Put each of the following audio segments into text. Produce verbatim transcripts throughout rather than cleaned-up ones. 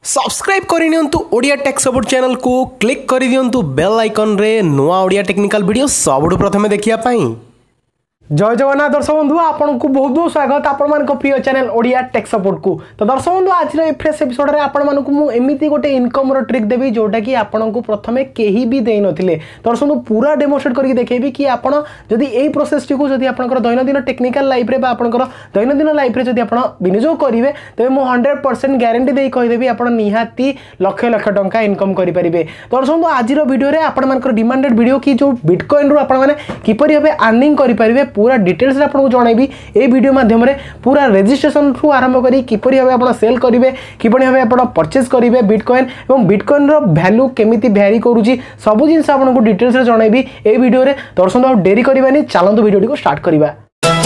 Subscribe करनियंतु Odia tech support channel को click कर दियंतु बेल आइकन रे नुआ ओडिया टेक्निकल वीडियो सबुठु प्रथमे देखिया पाई। जय जगन्नाथ दर्शक बंधु आपन को बहुत बहुत स्वागत आपण मान को प्रिय चैनल ओडिया टेक सपोर्ट को। तो दर्शक बंधु आज रे फ्रेश एपिसोड रे आपण मान को मु एमिति गोटे इनकम रो ट्रिक देबी जोटा कि आपण को प्रथमे केही भी देई नथिले। दर्शक बंधु पूरा डेमोन्स्ट्रेट करके देखेबी कि आपण जदी एई प्रोसेस टी को जदी आपनकर दैनंदिन टेक्निकल लाइफ रे बा आपनकर दैनंदिन लाइफ रे जदी आपण विनियोग करिवे तबे मु हंड्रेड परसेंट गारंटी देई कहि देबी आपण निहाती लाख लाख टंका इनकम करि परिबे। दर्शक बंधु आज रो वीडियो रे आपण मानकर डिमांडेड वीडियो कि जो बिटकॉइन रो आपण माने किपरि हबे अर्निंग करि परिबे पूरा डिटेल्स रे आपको जणाइबी ए वीडियो माध्यम रे पूरा रजिस्ट्रेशन ठू आरंभ करी किपरि हबे आपण सेल करिवे किपरि हबे आपण परचेज करिवे बिटकॉइन एवं बिटकॉइन रो वैल्यू केमिति वेरी करूची सब जिंस आपको डिटेल्स रे जणाइबी ए वीडियो रे। दर्शक आ देरी करबानी चलंतु वीडियो को स्टार्ट करिबा।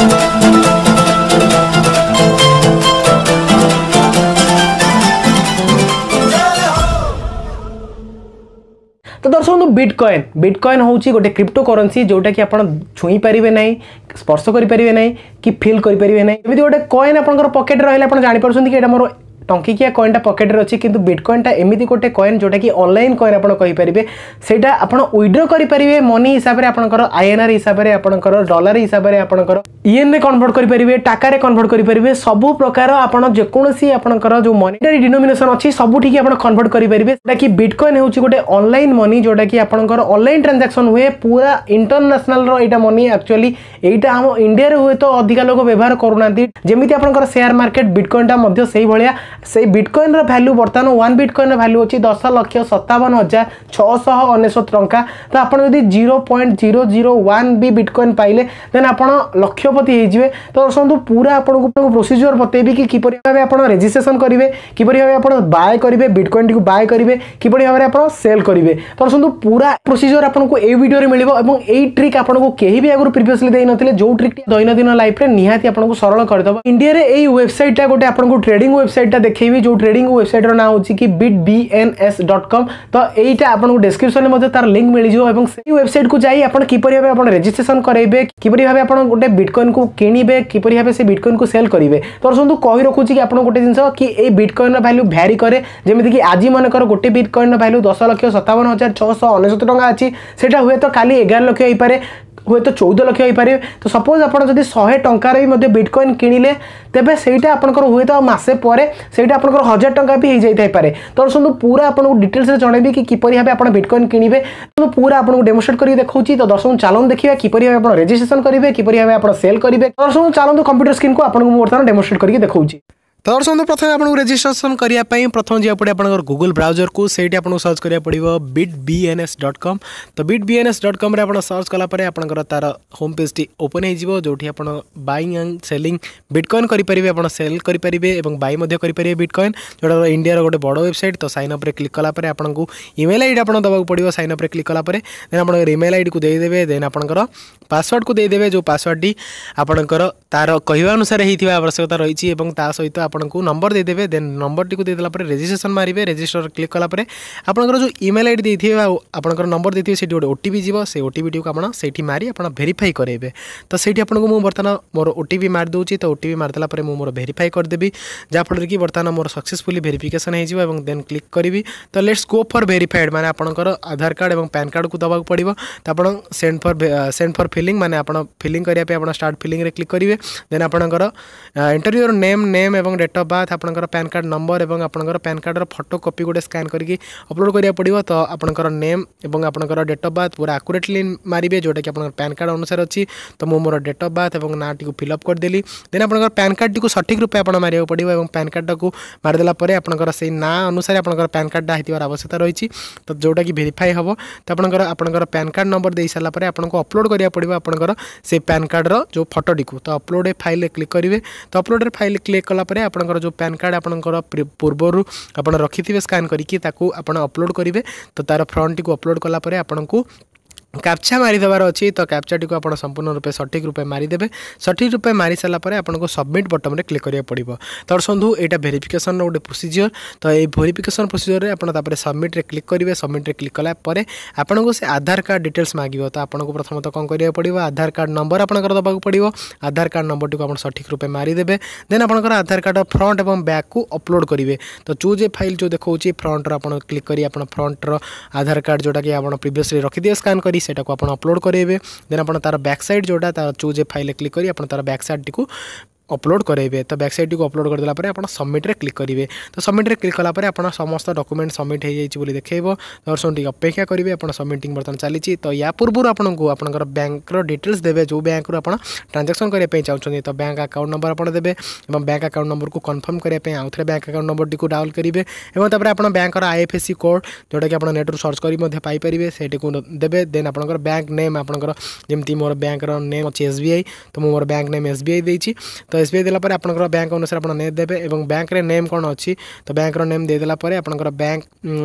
तो दर्शक बिटकॉइन बिटकॉइन होची गोटे क्रिप्टो करेंसी जोटा कि आपण छुई परिबे नहीं स्पर्श करि परिबे नहीं कि फील करि परिबे नहीं। एमिति गोटे कॉइन आपनकर पॉकेट रहले आपण जानि परछन कि एटा मोर टंकिकिया कॉइन टा पॉकेट रे अछि किंतु बिटकॉइन टा एमिति गोटे कॉइन जोटा कि ऑनलाइन कॉइन आपण कहि परिबे सेटा आपण विथड्रॉ करि परिबे मनी हिसाब रे आपनकर आईएनआर हिसाब रे आपनकर डॉलर हिसाब रे आपनकर ईएन रे कन्वर्ट करि परिबे टाका रे कन्वर्ट करि परिबे सब प्रकार आपण जे कोनोसी आपनकर जो मॉनेटरी डिनोमिनेशन अछि सब ठीक आपण कन्वर्ट करि परिबे। सेटा कि बिटकॉइन होछि गोटे ऑनलाइन मनी जोटा कि आपनकर ऑनलाइन ट्रांजैक्शन हुए पूरा इंटरनेशनल रो एटा मनी एक्चुअली एटा हम इंडिया रे हुए तो अधिक लोग व्यवहार करूनांती जेमिति आपनकर शेयर मार्केट बिटकॉइन टा मध्य सेही भलिया से बिटकॉइन रो वैल्यू बर्तमान वन बिटकॉइन रो वैल्यू अछि दस लाख सत्तावन हजार छह सौ उनसठ टंका। तो आपण यदि zero point zero zero one भी बिटकॉइन पाइले देन आपण लक्षपति हे जिवे। तो दर्शक पूरा आपण को प्रोसीजर बतेबी कि किपरि भाबे आपण रजिस्ट्रेशन करिवे किपरि भाबे आपण बाय करिवे बिटकॉइन को बाय करिवे किपरि भाबे आपण सेल करिवे। तो दर्शक पूरा प्रोसीजर आपण को ए वीडियो रे मिलिबो एवं एई ट्रिक आपण को केही भी आगु प्रीवियसली देइ नथिले जो ट्रिक दैनंदिन लाइफ रे निहाती आपण को सरल कर दबो। इंडिया रे एई वेबसाइट टा गोटे आपण को ट्रेडिंग वेबसाइट टा देखेबी जो ट्रेडिंग वेबसाइट रो नाम होची कि bit B N S dot com. तो एटा आपण को डिस्क्रिप्शन में मते तार लिंक मिलि जो एवं सेही वेबसाइट को जाई आपण किपरि भाबे आपण रजिस्ट्रेशन करैबे किपरि भाबे आपण गोटे बिटकॉइन को किनिबे किपरि भाबे से बिटकॉइन को सेल करिवे। तो दर्शक कहि रखुची कि आपण गोटे जिंस कि ए बिटकॉइन रो वैल्यू वेरी करे जेमिति कि आजि मन कर गोटे बिटकॉइन रो वैल्यू दस लाख सत्तावन हजार छह सौ उनसठ टंका अछि सेटा हुए तो काली ग्यारह लाख होई पारे हुए तो चौदह लाख हो पारे। तो सपोज आप जब सौ टंकार भी बिटकॉइन किଣିले तेबे सेटा आपनकर हुए तो मासे परे सेटा आपनकर हजार टंका भी हो जाई पारे। तो दर्शक पूरा आपनको डिटेल्स रे जणाइबी कि किपरि भाबे आपण बिटकॉइन किଣିबे तो पूरा आपनको डेमोन्स्ट्रेट करके देखौची। तो दर्शक चलन देखिबा किपरि भाबे आपण रजिस्ट्रेशन करिवे किपरि भाबे आपण सेल करिवे। दर्शक चलन कंप्यूटर स्क्रीन को आपनको वर्तमान डेमोन्स्ट्रेट करके देखौची। तो दर्शक प्रथम आपको रजिस्ट्रेशन करने प्रथम जा पड़े आप गूगल ब्राउजर को सही आपको सर्च करा पड़ो bit B N S dot com. तो bit B N S dot com आप सर्च कलापर आपंकर तार होम पेज टी ओपन हो जो आप बाइंग एंड सेलिंग बिटकॉइन करेंगे आप सेल करेंगे और बाई करेंगे बिटकॉइन जोटा इंडिया गोटे बड़ वेबसाइट। तो साइन अप क्लिक कलापर आपको इमेल आईडी आप दबाक पड़ो साइन अप क्लिक कलापर देन आप इमेल आईडी को देदेवे देन आपंकर पासवर्ड को देदेवे जो पासवर्ड टी आपंकर तार कहवा अनुसार होता आवश्यकता रही सहित आपको नंबर देदेवे देन नंबर टी को देदेला पर रजिस्ट्रेशन मारिबे रजिस्टर क्लिक कला पर आपनकर जो ईमेल आईडी देथिबे आपनकर नंबर देथिबे सेठी गोटे ओटीपी जीवो से ओटीपी टी को आपण सेठी मारी आपण वेरीफाई करेबे। तो सेठी आपनको मु बर्तमान मोर ओटीपी मार दोची तो ओटीपी मारतला पर मु मोर वेरीफाई कर देबी जा फल कि बर्तमान मोर सक्सेसफुली वेरिफिकेशन हे जिवो एवं देन क्लिक करिवि। तो लेट्स गो फॉर वेरीफाइड माने आपनकर आधार कार्ड एवं पैन कार्ड को दबाक पड़िबो। तो आपण send for send for filling माने आपण फिलिंग करिया पे आपण स्टार्ट फिलिंग रे क्लिक करिवे देन आपनकर एंटर योर नेम नेम एवं डेट ऑफ बात आपनकर पैन कार्ड नंबर एवं आपनकर पैन कार्ड रो फोटो कॉपी गोटे स्कैन करके अपलोड करिया पड़िबो। तो आपनकर नेम एवं आपनकर डेट ऑफ बात पूरा एक्यूरेटली मारिबे जोटा कि आपनकर पैन कार्ड अनुसार अछि। तो मो मोर डेट ऑफ बात एवं नाटी को फिल अप कर देली देन आपनकर पैन कार्ड टी को सठिक रूपे आपण मारिया पड़िबो एवं पैन कार्ड को मार देला परे आपनकर सेही ना अनुसार आपनकर पैन कार्ड हितिबार आवश्यकता रही। तो जोटा कि वेरीफाई हबो तो आपनकर आपनकर पैन कार्ड नंबर दे साला परे आपनको अपलोड करिया पड़िबो आपनकर से पैन कार्ड रो जो फोटो टी को। तो अपलोड फाइल रे क्लिक करिवे। तो अपलोड फाइल क्लिक कला परे आपनकर जो पैन कार्ड आपनकर पूर्वर आप रखि स्कैन करके अपलोड करेंगे। तो तार फ्रंट को अपलोड कला आपको कैप्चा मारिदेवार अच्छी तो कैप्चा टी आप संपूर्ण रूपे सठिक रूपे मारिदेवे सठिक रूपे मारी सारापर आपको सबमिट बटन में क्लिक करा पड़ो। तो सधु यहाँ भेरिफिकेसन गोटे प्रोसीजर तो ये भेरिफिकेसन प्रोसीजर में आपड़ सबमिट रे क्लिक करेंगे सबमिट रे क्लिक कलापर आपको से आधार कार्ड डिटेल्स मांगे तो आपको प्रथम तो कौन करा पड़ो आधार कार्ड नंबर आपंकर दबाक पड़ो आधार कार्ड नंबर टी आप सठिक रूपे मारिदेवे देन आपंकर आधार कार्ड फ्रंट और बैक को अपलोड करेंगे। तो चूज ए फाइल जो देखा फ्रंट आप क्लिक करी आप फ्रंट आधार कार्ड जोटा कि आप प्रीवियसली रखिदिए स्कान करी सेटा को आप अपलोड करेंगे देन आप तार बैक साइड जोटा तार चूज ए फाइल क्लिक करी आप तार बैक साइड टी अपलोड करेंगे। तो बैक साइड को अपलोड करदेला आप सबमिट रे क्लिक करेंगे। तो सबमिट रे क्लिक कलापर आप समस्त डॉक्यूमेंट सबमिट हो जाए देखो दर्शन टी अपेक्षा करेंगे आप सबमिटिंग बर्तमान चली। तो या पूर्व आपको आपंकर बैंक डिटेल्स देवे जो बैंक रू आप ट्रांजैक्शन करने चाहते तो बैंक अकाउंट नंबर आप देवे और बैंक अकाउंट नंबर को कन्फर्म करने आउ थे बैंक अकाउंट नंबर टी डायल करेंगे और तापर आप बैंक आईएफएससी कोड जोटा कि आप नेट रू सर्च करेंगे से देवे देन आप बैंक नेम आपंकर जमी मोर बैंक नेम अच्छी एसबीआई तो मोर बैंक नेम एसबीआई देती तो एसबीआई देलापर आपंकर बैंक अनुसार आप नेम देवे और बैंक रे नेम कौन अच्छी तो बैंक नेम देदेला आपंकर बैंक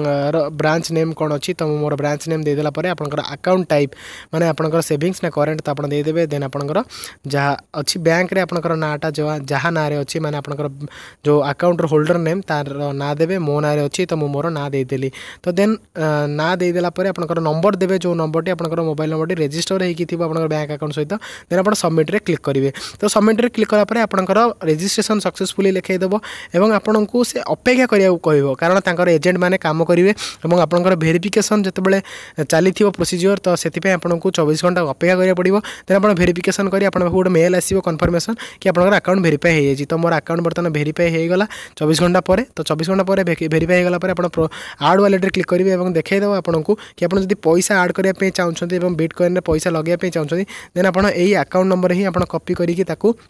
ब्रांच नेम कौन अच्छी तो मोर ब्रांच नेम देदेला आपंकर अकाउंट टाइप माने आपंकर सेविंग्स ना करेंट तो आप देदेवे देन आपंकर जहाँ अच्छी बैंक रे आपंकर नाटा जो जहाँ ना अच्छी माने आपंकर जो अकाउंट होल्डर नेम तार ना देवे मो ना अच्छी तो मोर ना देदेली तो देन ना देदेला आपंकर नंबर देवे जो नंबर टी आपंकर मोबाइल नंबर टी रजिस्टर होकर बैंक अकाउंट सहित देन आप सबमिट रे क्लिक करेंगे। तो सबमिट रे क्लिक कलापर आपंकर रजिस्ट्रेशन सक्सेसफुली लिखईदेव और आपन को से अपेक्षा करिया कहब कारण तांकर एजेंट माने काम करेंगे और आपंकर भेरिफिकेसन जितेबाला चली प्रोसीजर तो से आपको चौबीस घंटा अपेक्षा करिया पड़ो देन आप भेरिफिकेसन करी आप गोटे मेल आसो कन्फर्मेशन कि आपंकर अकाउंट भेरीफाई हो जाए। तो मोर अकाउंट बर्तमान भेरीफाई होगा चौबीस घंटा पर तो चौबीस घंटा पर भेरीफाई होगा आप आड वालेट क्लिक करेंगे और देखईदेव आपको कि आप पैसा आड करने चाहते बिटकॉइन पैसा लगे चाहते देन आप अकाउंट नंबर ही आप कॉपी करके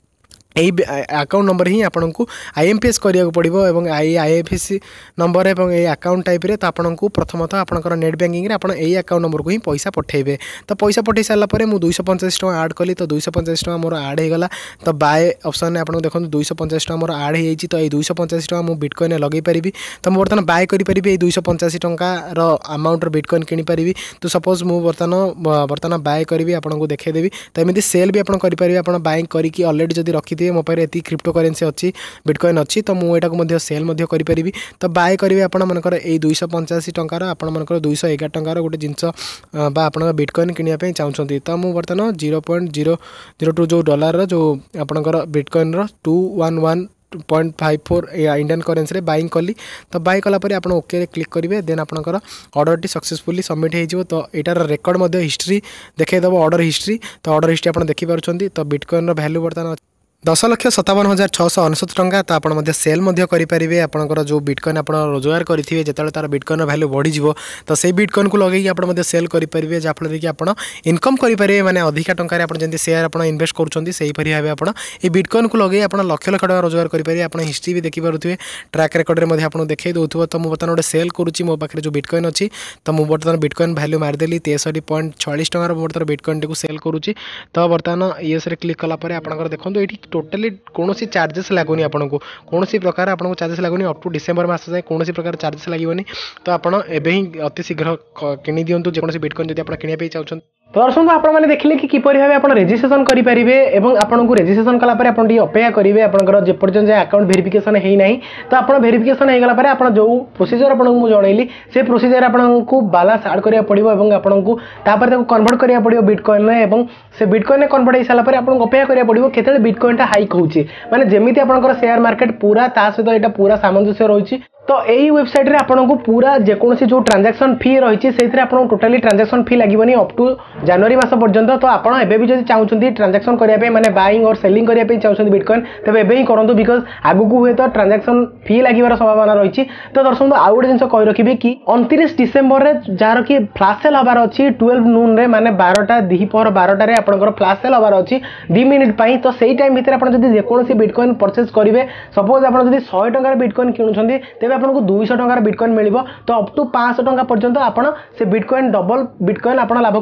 यही अकाउंट नंबर ही आपको आईएमपीएस करिया पड़ो और आई आईएफएससी नंबर और ये अकाउंट टाइप रे तो आपको प्रथमतः आपंकर नेट बैंकिंग रे आपन यही अकाउंट नंबर को ही पैसा पठेबे। तो पैसा पठे सारापर मुझे दुईश पंचाश टाँह आड कली तो दुईश पंचाश टाँह मोर आड होगा तो बाय ऑप्शन में आपको देखो दुईश पंचाश टाँह मोर आड हो तो ये दुईश पंचाश टाँह मुझे बिटकॉइन लगे पारि तो मुझे बर्तमान बाय करी दुईश पंचाशी टंकार अमाउंट बिटकॉइन किनीपारि तो सपोज मुझे बर्तमान बर्तमान बाय करी आपको देखदेवी तो एमती सेल भी आप करेंगे आप बाइंग करके अलरेडी जब रखी मो पाखे ये क्रिप्टो करेन्सी अच्छी बिटकॉइन अच्छी तो मुझे सेल करी तो बाय करेंगे आपण मनकर ये दुईश पंचाशी टंकार आपण मनकर दुईश एगार टंकार गोटे जिनस आप बिटकॉइन किनापी चाहते तो मुझे बर्तमान zero point zero zero two जो डॉलर जो आपंकर bitcoin two one one point five four Indian currency buying कली तो बाय कलापर आप ओके क्लिक करेंगे देन आपंकर ऑर्डर टी सक्सेसफुली सबमिट हो तो यार रेकर्ड हिस्ट्री देखईदेव ऑर्डर हिस्ट्री तो ऑर्डर हिस्ट्री आप देखिपुंट तो बिटकॉइन वैल्यू बर्तमान दस लक्ष सतावन हजार छःश अनसठ टंका तो आप सेल करेंगे आपंकर जो बिटकॉइन आप रोजगार करेंगे जो तार बिटकॉइन वैल्यू बढ़ी तो से बिटकॉइन को लगे आप सेल करेंगे जहाँफल कि आप इनकम करेंगे मैंने अधिका टंकार जमी सेयार आप इन्वेस्ट करूँगी भाव आप बिटकॉइन को लगे आप लक्ष लक्ष टका रोजगार करेंगे आप हिस्ट्री भी देखिपे ट्रैक रेकर्ड में आपको देखई दूसो तो मुझे बर्तमान गोटे सेल करुँची मो पाखे जो बिटकॉइन अच्छी तो मुझे बर्तमान बिटकॉइन वैल्यू मारिदेली तेसठी पॉइंट छयालीस टंकार बर्तमान बिटकॉइन टी सेल करुँची तो बर्तमान येस क्लिक कलापर आप देखो ये टोटाली कौन चार्जेस लगुनि आपको कौन प्रकार आपको चार्जेस लगुनि अप टू डिसेम्बर मास जाए कौन प्रकार चार्जेस लगे तो आप अति शीघ्र किनी दिंतु जेकोसी बिटकॉइन जब आप किनापी चाहते तो दर्शक आपने देखिले कि किपर भाव आप रेजिस्ट्रेशन करेंगे और आपको रेजिस्ट्रेशन कलापर आप अपेक्षा करेंगे आपंकर जेपर्यंत जाए अकाउंट भेरिफिकेशन होना तो आप भेरिफिकेशन होगला आप जो प्रोसीजर आपको जनइली से प्रोसीजर आपको बालांस आड करा पड़ो और आपको कन्वर्ट करा पड़ो बिटकॉइन और से बिटकॉइन कन्वर्ट हो सारापर आपको अपेक्षा करा पड़ो केते बिटकॉइन हाइक होची माने जेमिति आपंकर शेयर मार्केट पूरा ता सहित यहाँ पूरा सामंजस्य रही तो यही वेबसाइट रे आपको पूरा जेकोसी जो ट्रांजैक्शन फी रही है आपको टोटाली ट्रांजैक्शन फी लगभग अप टू जनवरी मास पर्यंत तो आपड़ एवं जब चाहते ट्रांजैक्शन करने माने बाइंग और सेलिंग करने चाहते बिटकॉइन तेज एवं करूँ बिकज आगू हुए तो ट्रांजैक्शन फी लगे संभावना रही तो दर्शक आउ गोटे जिन कही रखी कि उनतीस डिसेम्बर में जार कि फ्लाश सेल हबार अच्छी ट्वेल्व नून रे माने बारटा दिपहर बारटार आपंकर फ्लाश सेल हबार अच्छी दि मिनिट तो सही टाइम भितर आप जेकोसी बिटकॉइन परचेज करेंगे सपोज आप शहे टंकार बिटकॉइन किणुंट तेज आपको दुईश टंकार बिटकॉइन मिल तो अप टू पाँच टंका पर्यंत आप से बिटकॉइन डबल बिटकॉइन आप लाभ करेंगे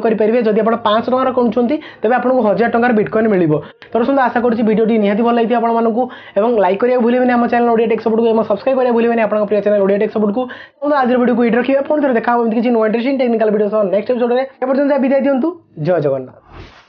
जदि आप पाँच टकर किणुंट तेज आपको हजार टकर बिटकॉइन मिल तो दर्शक आशा करुँच भिडियोटी निहाती भल लगी आपको लाइक करिया भूलिए आम चैनल ओडिया टेक सपोर्ट को सब्सक्राइब करिया भूलिए आप प्रिय चैनल ओडिया टेक सपोर्ट को आज वीडियो को रखिए पुणी थे देखा किसी नुआ interesting technical video next episode में विदाय दिंतु। जय जगन्नाथ।